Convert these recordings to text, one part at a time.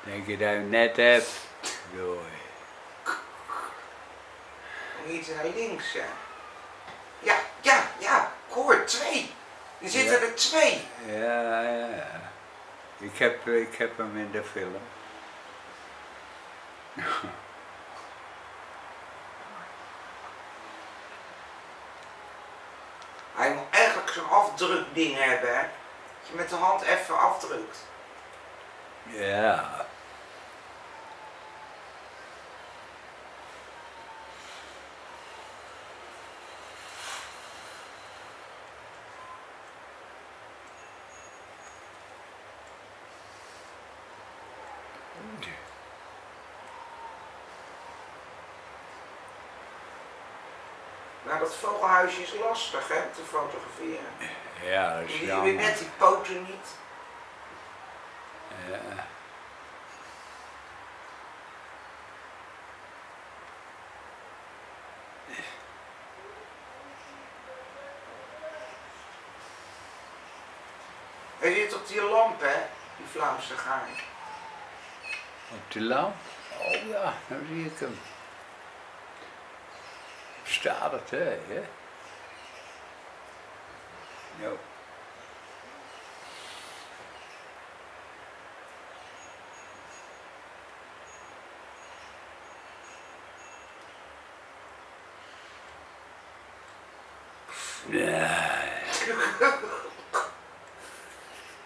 Denk je dat je net hebt? Doei. Iets naar links, ja. Ja, ik hoor 2. Er zitten er 2. Ja. Ik heb hem in de film. Hij moet eigenlijk zo'n afdrukding hebben, hè. Dat je met de hand even afdrukt. Ja. Nou, dat vogelhuisje is lastig, hè, te fotograferen. Ja, dat is Je jammer. weet net die poten niet. Ja. Hij zit op die lamp, hè, die Vlaamse gaar. Op de lamp? Oh ja, nou zie ik hem. Staat het, hè? Ja. Ja.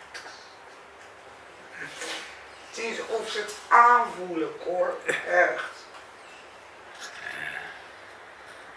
Het is of ze het aanvoelen, hoor. Echt.